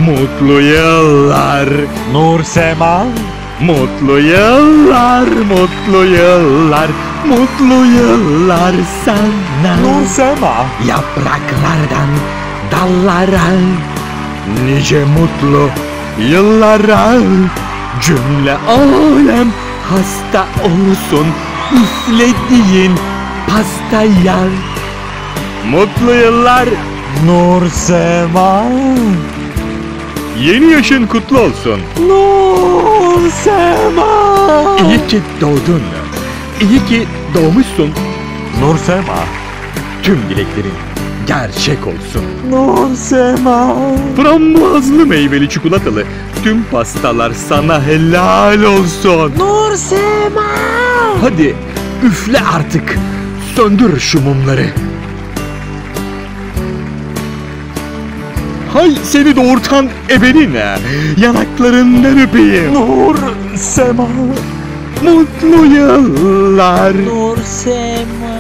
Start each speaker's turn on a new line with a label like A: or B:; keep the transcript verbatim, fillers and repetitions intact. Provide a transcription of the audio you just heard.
A: Mutlu yıllar
B: Nur Sema.
A: Mutlu yıllar, mutlu yıllar, mutlu yıllar sana.
B: Nur Sema.
A: Yapraklardan dallara, nice mutlu yıllara. Cümle alem hasta olsun üflediğin pastaya. Mutlu yıllar
B: Nur Sema.
A: Yeni yaşın kutlu olsun.
B: Nur Sema.
A: İyi ki doğdun. İyi ki doğmuşsun.
B: Nur Sema.
A: Tüm dileklerin gerçek olsun.
B: Nur Sema.
A: Frambuazlı meyveli çikolatalı tüm pastalar sana helal olsun.
B: Nur Sema.
A: Hadi üfle artık. Söndür şu mumları. Hay seni doğurtan ebenine. Yanaklarından öpeyim.
B: Nur Sema.
A: Mutlu yıllar.
B: Nur Sema.